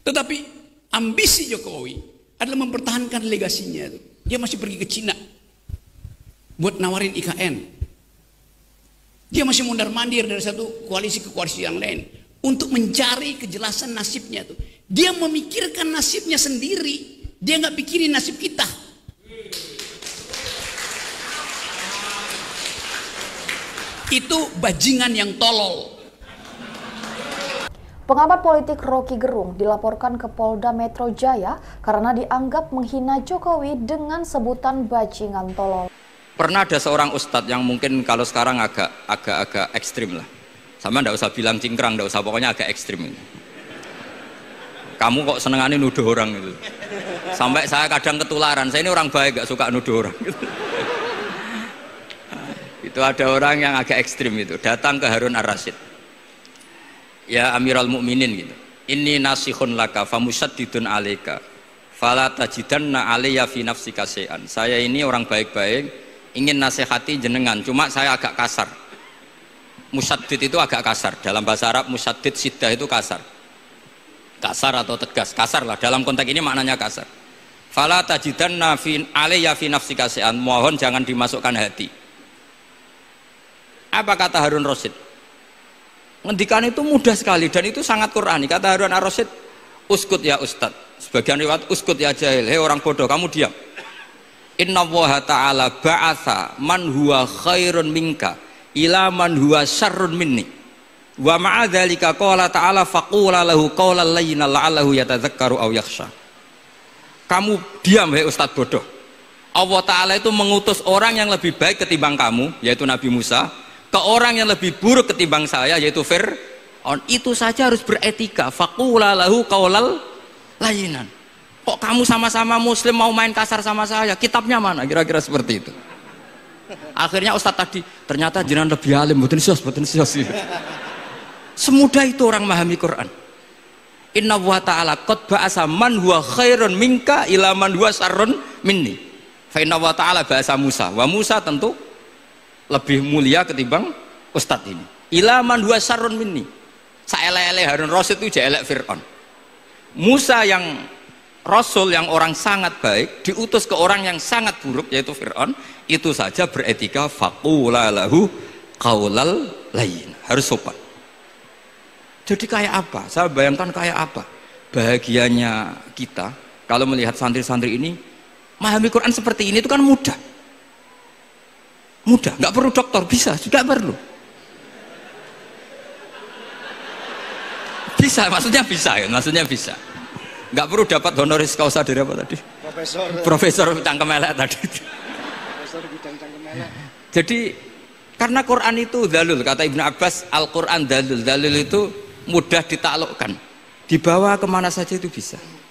Tetapi ambisi Jokowi adalah mempertahankan legasinya. Dia masih pergi ke Cina buat nawarin IKN. Dia masih mondar-mandir dari satu koalisi ke koalisi yang lain untuk mencari kejelasan nasibnya tuh. Dia memikirkan nasibnya sendiri. Dia nggak pikirin nasib kita. Itu bajingan yang tolol. Pengamat politik Rocky Gerung dilaporkan ke Polda Metro Jaya karena dianggap menghina Jokowi dengan sebutan bajingan tolol. Pernah ada seorang ustadz yang mungkin kalau sekarang agak ekstrim lah. Sama ndak usah bilang cingkrang, ndak usah, pokoknya agak ekstrim. Kamu kok senengannya nuduh orang gitu. Sampai saya kadang ketularan. Saya ini orang baik, gak suka nuduh orang. Gitu. Itu ada orang yang agak ekstrim itu datang ke Harun Ar-Rasyid. Ya Amirul Mukminin gitu. Inni nasihun laka famusaddidun alaika. Fala tajidanna alayya fi nafsika syai'an. Saya ini orang baik-baik, ingin nasihati jenengan, cuma saya agak kasar. Musaddid itu agak kasar. Dalam bahasa Arab musaddid siddah itu kasar. Kasar atau tegas, kasar lah. Dalam konteks ini maknanya kasar. Fala tajidanna fi alayya fi nafsika syai'an. Mohon jangan dimasukkan hati. Apa kata Harun Rasyid? Ngendikan itu mudah sekali dan itu sangat Qur'ani. Kata Harun Ar-Rasyid, uskut ya Ustad. Sebagian riwayat, uskut ya jahil. Hei orang bodoh, kamu diam. Inna Allaha ta'ala ba'atha man huwa khairun minka ila man huwa syarrun minni. Wa ma'adzalika qala ta'ala faqula lahu qawlan layyinan la'allahu yatadzakkaru aw yakhsha. Kamu diam hei Ustad bodoh. Allah Ta'ala itu mengutus orang yang lebih baik ketimbang kamu, yaitu Nabi Musa, ke orang yang lebih buruk ketimbang saya, yaitu Fir'aun. Itu saja harus beretika. Faqula lahu qaulal layyinan. Kok kamu sama-sama muslim mau main kasar sama saya? Kitabnya mana? Kira-kira seperti itu. Akhirnya Ustadz tadi, ternyata jenengan lebih alim, mboten sios. Semudah itu orang memahami Quran. Inna wa ta'ala qad ba'asa man huwa khairun minka ila man huwa syarrun minni. Fa inna wa ta'ala ba'asa Musa. Wa Musa tentu lebih mulia ketimbang Ustadz ini. Ila man huwa syarrun minni. Saelek-elek Harun Rasyid itu jelek Fir'aun. Musa yang Rasul yang orang sangat baik diutus ke orang yang sangat buruk yaitu Fir'aun, itu saja beretika faqula lahu qaulal layyin. Harus sopan. Jadi kayak apa? Saya bayangkan kayak apa bahagianya kita kalau melihat santri-santri ini memahami Quran seperti ini. Itu kan mudah, nggak perlu dokter, bisa, nggak perlu, bisa, maksudnya bisa, nggak perlu dapat honoris causa dari apa tadi? Profesor cangkem elek tadi. Profesor bidang cangkem elek. Jadi karena Quran itu dalil, kata Ibnu Abbas, Al-Quran dalil itu mudah ditaklukkan, dibawa kemana saja itu bisa.